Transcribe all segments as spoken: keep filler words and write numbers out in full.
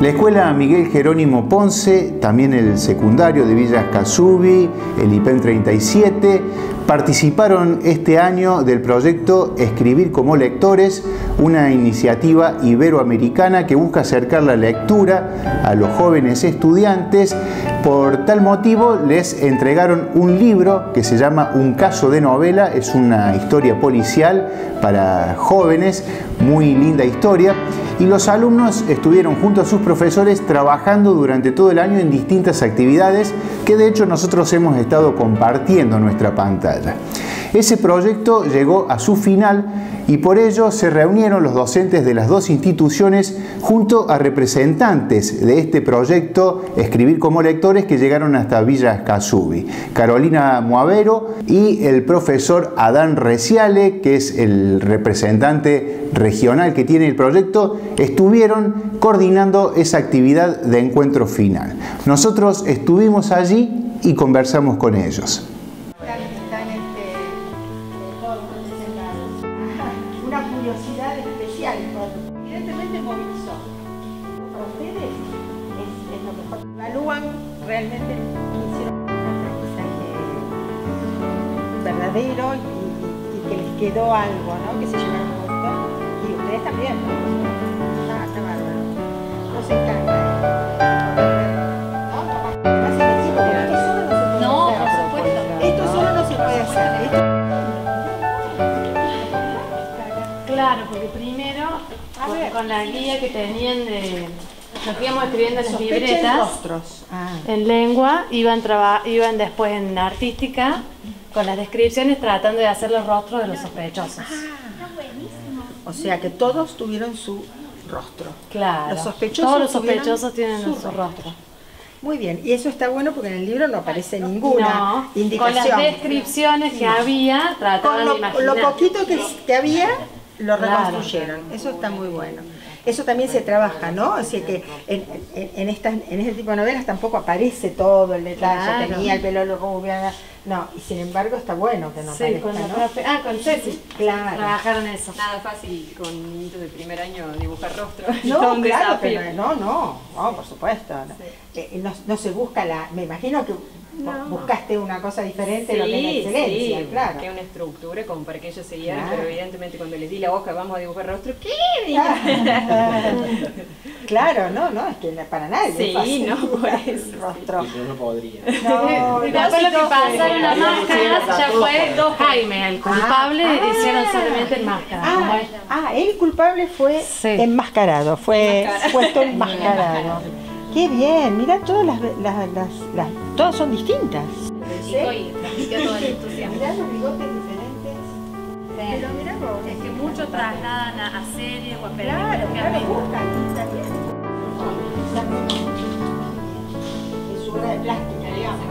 La Escuela Miguel Jerónimo Ponce, también el secundario de Villa Escazubí, el I P E M treinta y siete, participaron este año del proyecto Escribir como Lectores, una iniciativa iberoamericana que busca acercar la lectura a los jóvenes estudiantes. Por tal motivo les entregaron un libro que se llama Un caso de novela, es una historia policial para jóvenes, muy linda historia, y los alumnos estuvieron junto a sus profesores trabajando durante todo el año en distintas actividades que de hecho nosotros hemos estado compartiendo en nuestra pantalla. Ese proyecto llegó a su final y por ello se reunieron los docentes de las dos instituciones junto a representantes de este proyecto Escribir como Lectores que llegaron hasta Villa Escazubí. Carolina Moavero y el profesor Adán Reciale, que es el representante regional que tiene el proyecto, estuvieron coordinando esa actividad de encuentro final. Nosotros estuvimos allí y conversamos con ellos. Una curiosidad especial, evidentemente movilizó. Para ustedes es, es lo mejor. Evalúan realmente que hicieron un aprendizaje verdadero y, y, y que les quedó algo, ¿no? Que se llevaron puesto. Y ustedes también, ¿no? Está, está bárbaro. Nos encanta. No, por supuesto. Esto solo no se puede hacer. Esto... Claro, porque primero, con, con la guía que tenían de... Nos íbamos escribiendo en las libretas, rostros. Ah. en lengua, iban, traba, iban después en artística, con las descripciones tratando de hacer los rostros de los sospechosos. Ah. O sea que todos tuvieron su rostro. Claro, los sospechosos todos los sospechosos tienen su, su rostro. Muy bien, y eso está bueno porque en el libro no aparece ninguna no, indicación. Con las descripciones que no. había, trataban con lo, de imaginar. lo poquito que, que había, lo Claro. reconstruyeron. Eso está muy bueno. Eso también se trabaja, ¿no? O sea que en, en, en, estas, en este tipo de novelas tampoco aparece todo el detalle, Claro. tenía el pelo rubio, no, y sin embargo está bueno que no Sí, aparezca, con la ¿no? profe, ah, con Ceci, claro. trabajaron eso. Nada fácil con niñitos del primer año dibujar rostro. No, un claro, desafío. pero no, no, no, por supuesto. Sí. Eh, no, no se busca la, me imagino que No. buscaste una cosa diferente Sí, de lo que es la excelencia, sí, claro. busqué una estructura como para que ellos se guiaran, Claro. pero evidentemente cuando les di la hoja, vamos a dibujar rostro, ¿qué? Claro, no, no, es que para nadie Sí, es fácil no, por dibujar eso. el rostro. Yo no podría. No, Y no, después sí, lo que no, pasaron las sí, máscaras sí, ya sí, fue dos Jaime, el culpable, Ah, hicieron ah. solamente el máscara. como Ah, es. ah, el culpable fue Sí. enmascarado, fue Enmascarado. puesto enmascarado. Qué bien, mira, todas las, las, las, las todas son distintas. Y transmitió todo el entusiasmo. Mirá los bigotes diferentes. Pero mirá vos. Es que muchos trasladan a, a series o a Claro, películas que claro, han visto. buscan, está bien. Es su obra de plástica, digamos.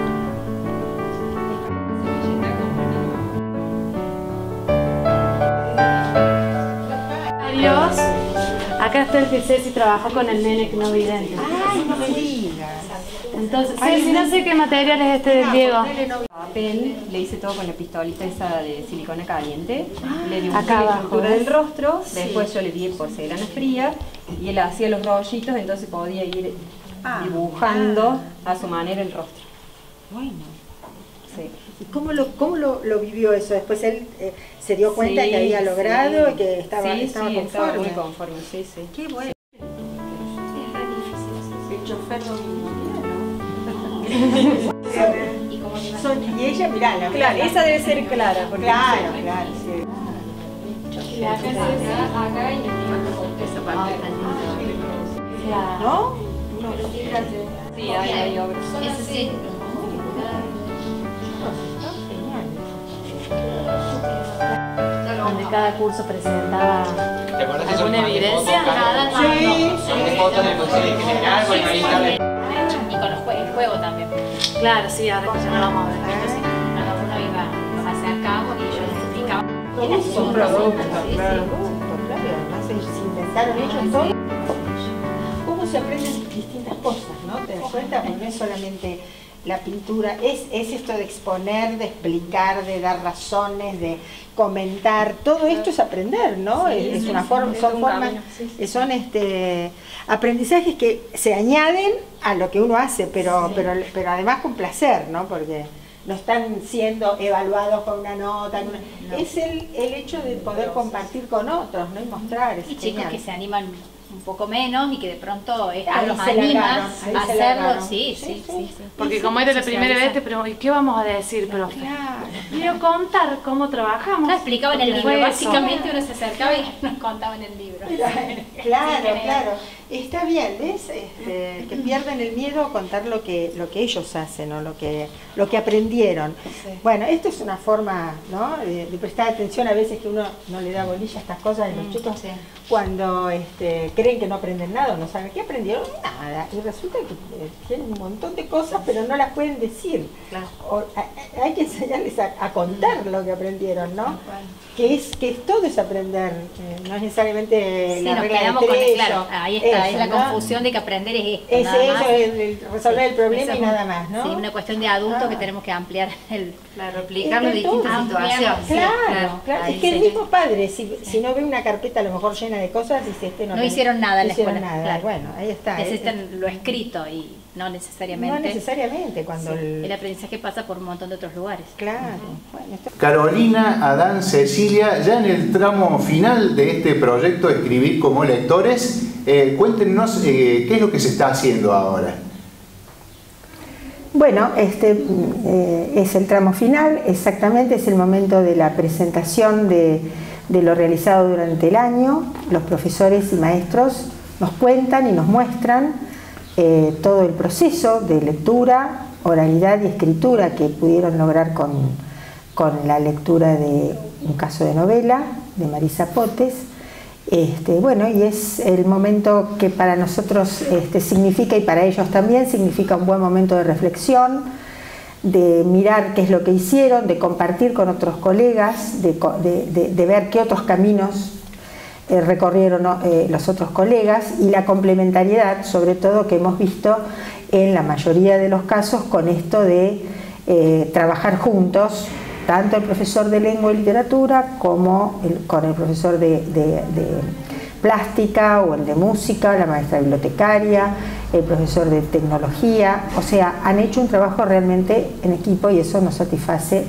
Adiós. Acá está el que Ceci trabajó con el nene que no vidente. Ay, no me digas. Entonces, Ceci, no sé qué material es este del Diego. Papel, le hice todo con la pistolita esa de silicona caliente, le dibujé acá la abajo, estructura ¿ves? del rostro, después yo le di porcelana fría y él hacía los rollitos, entonces podía ir Ah, dibujando a su manera el rostro. Bueno. Sí. ¿Y cómo lo, cómo lo, lo vivió eso? Después él eh, se dio cuenta Sí, que había logrado sí. y que estaba, sí, estaba sí, conforme. estaba muy conforme, sí, sí. Qué bueno. Es re difícil. El chofer dominicano. Y como Son- y ella, mirá, la claro, la- esa debe ser clara, porque Claro, claro, sí. Y acá Ceci. acá y esa parte. Claro. ¿No? Sí, hay, hay obras. Ese sí. Donde cada curso presentaba ¿Te acuerdas que son alguna más de evidencia, fotos, nada Carlos? más. Sí, Son de fotos del Consejo General, bueno, ahí está la- Y con los jue- el juego también. Claro, sí, ahora que ya no vamos a ver. Entonces, cuando uno iba a hacer cabo y yo les explicaba. Son productos, claro. Claro, además se inventaron ellos todo. Cómo se aprenden distintas cosas, ¿no? Te das cuenta, porque no es solamente la pintura, es, es esto de exponer, de explicar, de dar razones, de comentar, todo esto es aprender, ¿no? Sí, es, es sí, una sí, forma, es son un formas, camino, sí, sí. son este aprendizajes que se añaden a lo que uno hace, pero, Sí. pero, pero además con placer, ¿no? Porque no están siendo evaluados con una nota, con una- No. es el, el hecho de poder compartir con otros, ¿no? Y mostrar, es Y chicos genial. que se animan un poco menos y que de pronto esto Ahí los se anima largaron, ahí a se hacerlo. largaron. Sí, Sí, sí, sí. sí, sí. Porque Sí, como era la primera socializar. vez, te pregunto, ¿y qué vamos a decir, profe? Claro. Quiero contar cómo trabajamos. Claro, explicaban el Porque libro, fue eso. básicamente uno se acercaba y nos contaban el libro. Claro, Sin querer. claro. Está bien, ¿ves? Este, que pierden el miedo a contar lo que, lo que ellos hacen o lo que, lo que aprendieron. Sí. Bueno, esto es una forma, ¿no? de, de prestar atención a veces que uno no le da bolilla a estas cosas y los Mm, chicos sí. cuando este, creen que no aprenden nada o no saben qué aprendieron, nada. Y resulta que eh, tienen un montón de cosas pero no las pueden decir. Claro. O, a- a- hay que enseñarles a, a contar lo que aprendieron, ¿no? Tal cual. Que es que es todo es aprender, eh, no es necesariamente Sí, la nos regla de quedamos con tres, claro, o ahí está, es eso, la ¿no? confusión de que aprender es esto, Es nada eso, más. el, el resolver el problema Eso y es un- nada más, ¿no? Sí, una cuestión de adulto Ah. que tenemos que ampliar el... Claro, replicarlo en Es de todo. distintas situaciones. Sí, Claro, claro, claro. ahí Es que el sí. mismo padre, si, si no ve una carpeta a lo mejor llena de cosas, dice este no, No le- hicieron nada en la hicieron escuela, nada. claro. Bueno, ahí está. Necesitan lo escrito y no No necesariamente... necesariamente cuando Sí, el... el aprendizaje pasa por un montón de otros lugares. Claro. Bueno, esto- Carolina, Adán, Cecilia, ya en el tramo final de este proyecto Escribir como lectores, eh, cuéntenos eh, qué es lo que se está haciendo ahora. Bueno, este eh, es el tramo final, exactamente, es el momento de la presentación de, de lo realizado durante el año. Los profesores y maestros nos cuentan y nos muestran eh, todo el proceso de lectura, oralidad y escritura que pudieron lograr con, con la lectura de Un caso de novela de Marisa Potes. Este, bueno, y es el momento que para nosotros este, significa, y para ellos también, significa un buen momento de reflexión, de mirar qué es lo que hicieron, de compartir con otros colegas, de, de, de, de ver qué otros caminos eh, recorrieron eh, los otros colegas, y la complementariedad, sobre todo, que hemos visto en la mayoría de los casos con esto de eh, trabajar juntos, tanto el profesor de lengua y literatura como el, con el profesor de, de, de plástica o el de música, la maestra bibliotecaria, el profesor de tecnología. O sea, han hecho un trabajo realmente en equipo y eso nos satisface.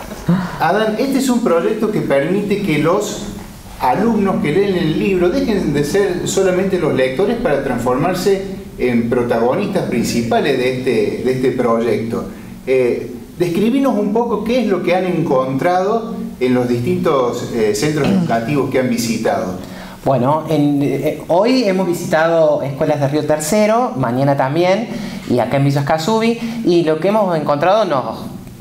Adán, este es un proyecto que permite que los alumnos que leen el libro dejen de ser solamente los lectores para transformarse en protagonistas principales de este, de este proyecto. Eh, Describinos un poco qué es lo que han encontrado en los distintos eh, centros educativos que han visitado. Bueno, en, eh, hoy hemos visitado escuelas de Río Tercero, mañana también, y acá en Villa Escazubí, y lo que hemos encontrado nos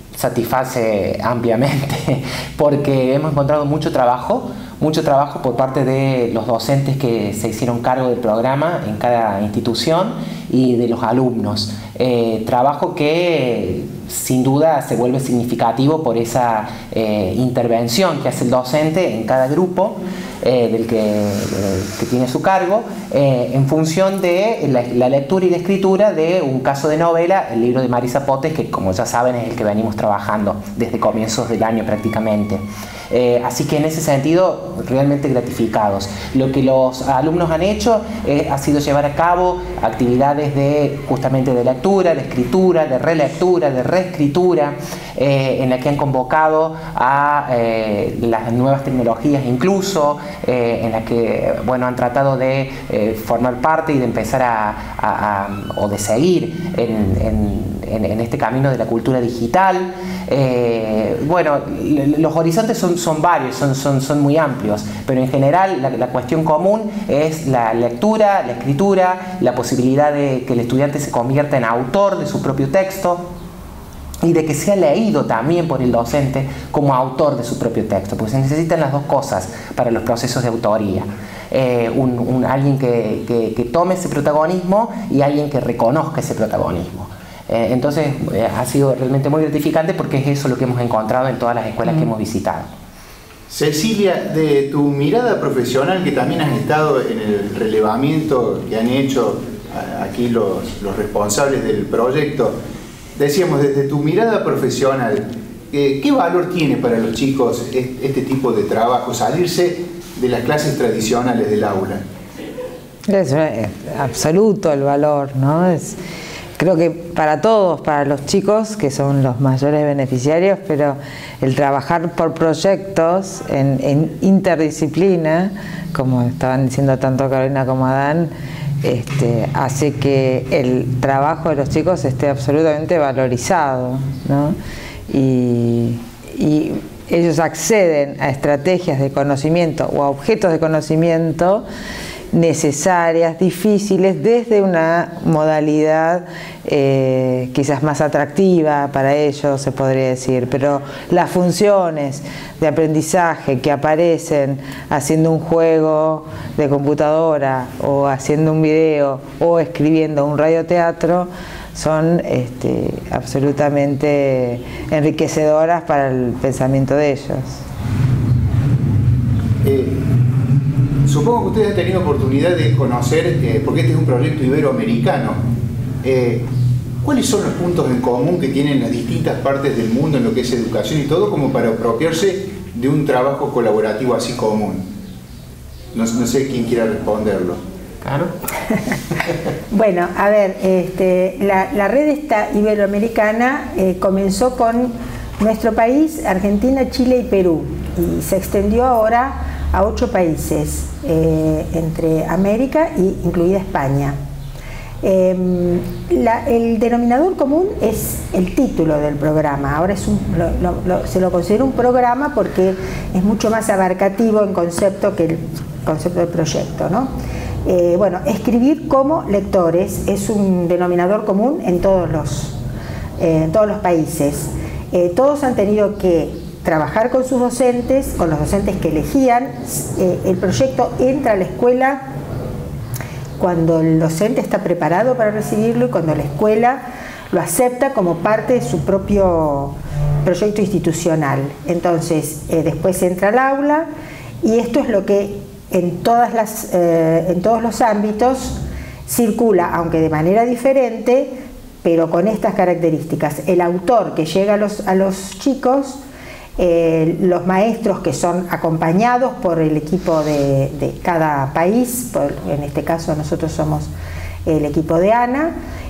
satisface ampliamente, porque hemos encontrado mucho trabajo, mucho trabajo por parte de los docentes que se hicieron cargo del programa en cada institución y de los alumnos. Eh, trabajo que sin duda se vuelve significativo por esa eh, intervención que hace el docente en cada grupo eh, del que, eh, que tiene su cargo, eh, en función de la, la lectura y la escritura de Un caso de novela, el libro de Marisa Potes, que como ya saben es el que venimos trabajando desde comienzos del año prácticamente. Eh, así que en ese sentido realmente gratificados. Lo que los alumnos han hecho eh, ha sido llevar a cabo actividades de justamente de lectura, de escritura, de relectura, de reescritura, eh, en la que han convocado a eh, las nuevas tecnologías incluso, eh, en la que bueno, han tratado de eh, formar parte y de empezar a, a, a o de seguir en, en En, en este camino de la cultura digital. Eh, bueno, los horizontes son, son varios, son, son, son muy amplios, pero en general la, la cuestión común es la lectura, la escritura, la posibilidad de que el estudiante se convierta en autor de su propio texto y de que sea leído también por el docente como autor de su propio texto, porque se necesitan las dos cosas para los procesos de autoría. Eh, un, un, alguien que, que, que tome ese protagonismo y alguien que reconozca ese protagonismo. Eh, entonces eh, ha sido realmente muy gratificante porque es eso lo que hemos encontrado en todas las escuelas mm. que hemos visitado. Cecilia, de tu mirada profesional, que también has estado en el relevamiento que han hecho aquí los, los responsables del proyecto, decíamos, desde tu mirada profesional, eh, ¿qué valor tiene para los chicos este tipo de trabajo, salirse de las clases tradicionales del aula? Es, es absoluto el valor, ¿no? Es, creo que para todos, para los chicos, que son los mayores beneficiarios, pero el trabajar por proyectos en, en interdisciplina, como estaban diciendo tanto Carolina como Adán, este, hace que el trabajo de los chicos esté absolutamente valorizado, ¿no? Y, y ellos acceden a estrategias de conocimiento o a objetos de conocimiento necesarias, difíciles, desde una modalidad eh, quizás más atractiva para ellos, se podría decir, pero las funciones de aprendizaje que aparecen haciendo un juego de computadora o haciendo un video o escribiendo un radioteatro son este, absolutamente enriquecedoras para el pensamiento de ellos. Eh, supongo que ustedes han tenido oportunidad de conocer, eh, porque este es un proyecto iberoamericano, eh, ¿cuáles son los puntos en común que tienen las distintas partes del mundo en lo que es educación y todo, como para apropiarse de un trabajo colaborativo así común? No, no sé quién quiera responderlo. Claro. Bueno, a ver, este, la, la red esta iberoamericana eh, comenzó con nuestro país, Argentina, Chile y Perú, y se extendió ahora a ocho países, eh, entre América e incluida España. Eh, la, el denominador común es el título del programa. Ahora es un, lo, lo, lo, se lo considera un programa porque es mucho más abarcativo en concepto que el concepto del proyecto, ¿no? Eh, bueno, escribir como lectores es un denominador común en todos los, eh, en todos los países. Eh, todos han tenido que trabajar con sus docentes, con los docentes que elegían. Eh, el proyecto entra a la escuela cuando el docente está preparado para recibirlo y cuando la escuela lo acepta como parte de su propio proyecto institucional. Entonces, eh, después entra al aula y esto es lo que en, todas las, eh, en todos los ámbitos circula, aunque de manera diferente, pero con estas características. El autor que llega a los, a los chicos, eh, los maestros que son acompañados por el equipo de, de cada país, por, en este caso nosotros somos el equipo de ANA,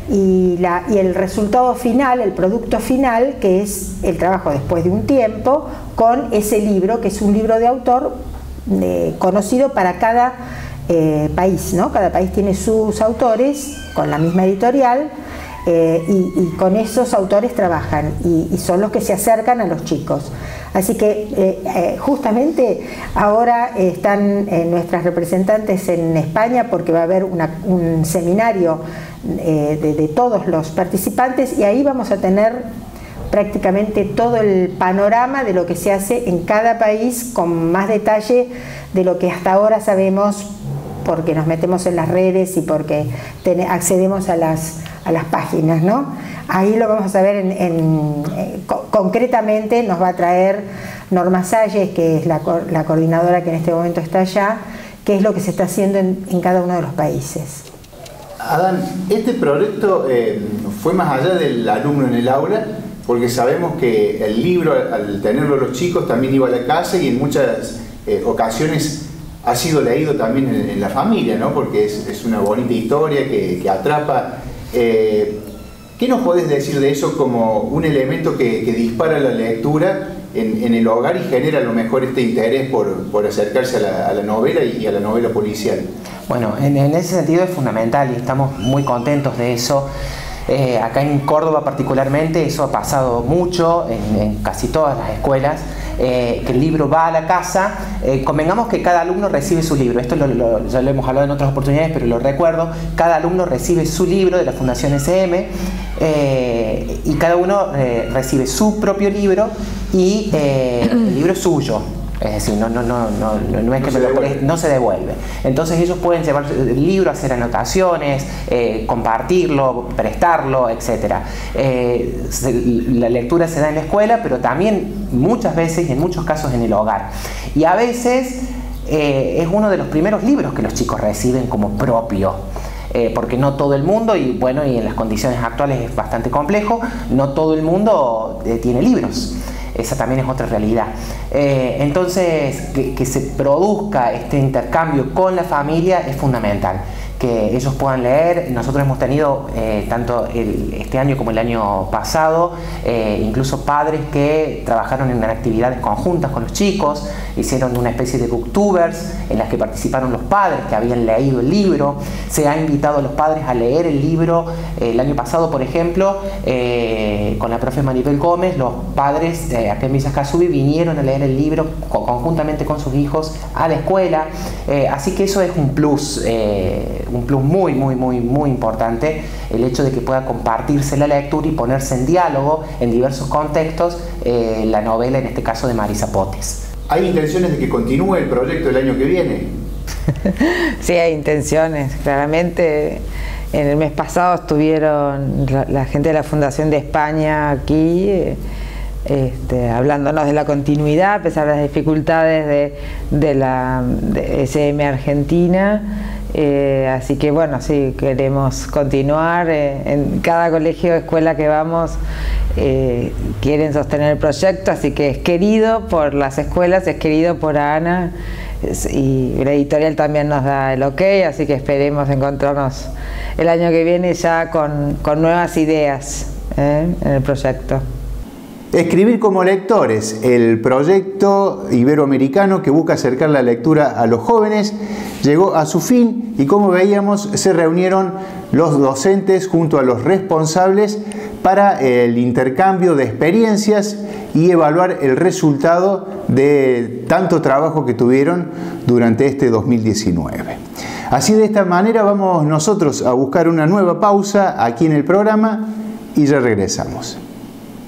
y, la, y el resultado final, el producto final, que es el trabajo después de un tiempo con ese libro, que es un libro de autor eh, conocido para cada eh, país, ¿no? Cada país tiene sus autores con la misma editorial. Eh, y, y con esos autores trabajan y, y son los que se acercan a los chicos. Así que eh, eh, justamente ahora están eh, nuestras representantes en España porque va a haber una, un seminario eh, de, de todos los participantes y ahí vamos a tener prácticamente todo el panorama de lo que se hace en cada país con más detalle de lo que hasta ahora sabemos porque nos metemos en las redes y porque ten, accedemos a las, a las páginas, ¿no? Ahí lo vamos a ver en, en, eh, co concretamente, nos va a traer Norma Salles, que es la, la coordinadora que en este momento está allá, qué es lo que se está haciendo en, en cada uno de los países. Adán, este proyecto eh, fue más allá del alumno en el aula, porque sabemos que el libro, al tenerlo los chicos, también iba a la casa y en muchas eh, ocasiones ha sido leído también en, en la familia, ¿no? Porque es, es una bonita historia que, que atrapa. Eh, ¿Qué nos podés decir de eso como un elemento que, que dispara la lectura en, en el hogar y genera a lo mejor este interés por, por acercarse a la, a la novela y a la novela policial? Bueno, en, en ese sentido es fundamental y estamos muy contentos de eso. Eh, acá en Córdoba particularmente eso ha pasado mucho en, en casi todas las escuelas, eh, que el libro va a la casa. Eh, convengamos que cada alumno recibe su libro, esto lo, lo, ya lo hemos hablado en otras oportunidades, pero lo recuerdo, cada alumno recibe su libro de la Fundación S M eh, y cada uno eh, recibe su propio libro y eh, el libro es suyo. Es decir, no, no, no, no, no es que no, me se lo no se devuelve. Entonces ellos pueden llevar el libro, hacer anotaciones, eh, compartirlo, prestarlo, etcétera. Eh, se, la lectura se da en la escuela, pero también muchas veces y en muchos casos en el hogar. Y a veces eh, es uno de los primeros libros que los chicos reciben como propio. eh, porque no todo el mundo, y bueno, y en las condiciones actuales es bastante complejo, no todo el mundo eh, tiene libros. Esa también es otra realidad. Eh, entonces, que, que se produzca este intercambio con la familia es fundamental. Que ellos puedan leer. Nosotros hemos tenido, eh, tanto el, este año como el año pasado, eh, incluso padres que trabajaron en actividades conjuntas con los chicos, hicieron una especie de booktubers en las que participaron los padres que habían leído el libro. Se ha invitado a los padres a leer el libro. Eh, el año pasado, por ejemplo, eh, con la profe Maribel Gómez, los padres eh, acá en Villa Casubi vinieron a leer el libro co conjuntamente con sus hijos a la escuela. Eh, así que eso es un plus, eh, un plus muy, muy, muy, muy importante, el hecho de que pueda compartirse la lectura y ponerse en diálogo en diversos contextos eh, la novela, en este caso de Marisa Potes. ¿Hay intenciones de que continúe el proyecto el año que viene? Sí, hay intenciones, claramente. En el mes pasado estuvieron la, la gente de la Fundación de España aquí, eh, Este, hablándonos de la continuidad a pesar de las dificultades de, de la de S M Argentina, eh, así que bueno, sí, queremos continuar. Eh, en cada colegio o escuela que vamos eh, quieren sostener el proyecto, así que es querido por las escuelas, es querido por Ana, es, y la editorial también nos da el ok, así que esperemos encontrarnos el año que viene ya con, con nuevas ideas eh, en el proyecto. Escribir como lectores, el proyecto iberoamericano que busca acercar la lectura a los jóvenes, llegó a su fin y, como veíamos, se reunieron los docentes junto a los responsables para el intercambio de experiencias y evaluar el resultado de tanto trabajo que tuvieron durante este dos mil diecinueve. Así, de esta manera, vamos nosotros a buscar una nueva pausa aquí en el programa y ya regresamos.